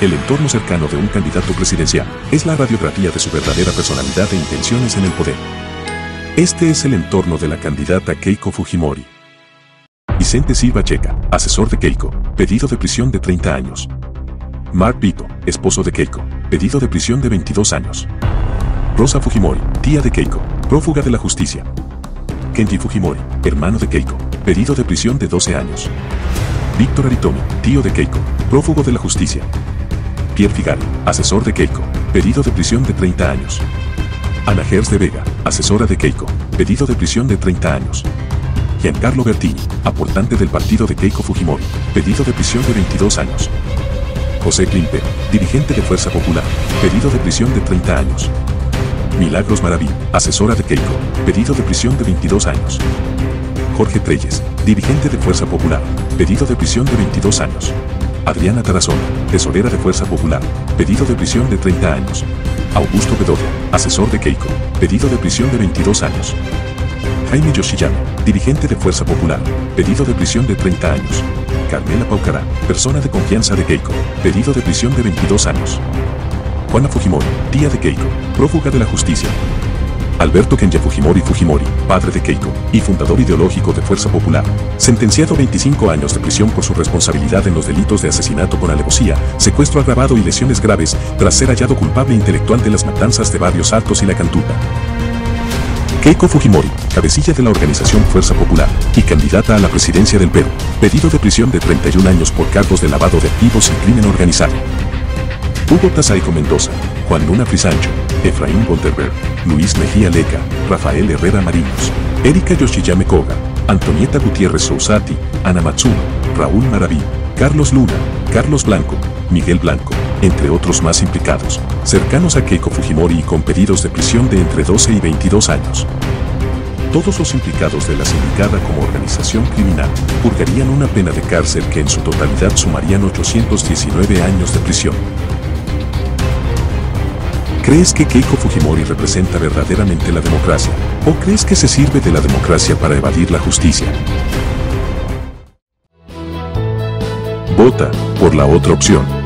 el entorno cercano de un candidato presidencial, es la radiografía de su verdadera personalidad e intenciones en el poder. Este es el entorno de la candidata Keiko Fujimori. Vicente Silva Checa, asesor de Keiko, pedido de prisión de 30 años. Mark Vito, esposo de Keiko, pedido de prisión de 22 años. Rosa Fujimori, tía de Keiko, prófuga de la justicia. Kenji Fujimori, hermano de Keiko, pedido de prisión de 12 años. Víctor Aritomi, tío de Keiko, prófugo de la justicia. Pierre Figari, asesor de Keiko, pedido de prisión de 30 años. Ana Gers de Vega, asesora de Keiko, pedido de prisión de 30 años. Giancarlo Bertini, aportante del partido de Keiko Fujimori, pedido de prisión de 22 años. José Klimper, dirigente de Fuerza Popular, pedido de prisión de 30 años. Milagros Maraví, asesora de Keiko, pedido de prisión de 22 años. Jorge Treyes, dirigente de Fuerza Popular, pedido de prisión de 22 años. Adriana Tarazona, tesorera de Fuerza Popular, pedido de prisión de 30 años. Augusto Bedoya, asesor de Keiko, pedido de prisión de 22 años. Jaime Yoshiyama, dirigente de Fuerza Popular, pedido de prisión de 30 años. Carmela Paucará, persona de confianza de Keiko, pedido de prisión de 22 años. Juana Fujimori, tía de Keiko, prófuga de la justicia. Alberto Kenya Fujimori, padre de Keiko, y fundador ideológico de Fuerza Popular, sentenciado a 25 años de prisión por su responsabilidad en los delitos de asesinato con alevosía, secuestro agravado y lesiones graves, tras ser hallado culpable intelectual de las matanzas de Barrios Altos y La Cantuta. Keiko Fujimori, cabecilla de la organización Fuerza Popular, y candidata a la presidencia del Perú, pedido de prisión de 31 años por cargos de lavado de activos y crimen organizado. Hugo Tazaico Mendoza, Juan Luna Frisancho, Efraín Golderberg, Luis Mejía Leca, Rafael Herrera Marinos, Erika Yoshiyame Koga, Antonieta Gutiérrez Sousati, Ana Matsuno, Raúl Maraví, Carlos Luna, Carlos Blanco, Miguel Blanco, entre otros más implicados, cercanos a Keiko Fujimori y con pedidos de prisión de entre 12 y 22 años. Todos los implicados de la sindicada como organización criminal purgarían una pena de cárcel que en su totalidad sumarían 819 años de prisión. ¿Crees que Keiko Fujimori representa verdaderamente la democracia? ¿O crees que se sirve de la democracia para evadir la justicia? Vota por la otra opción.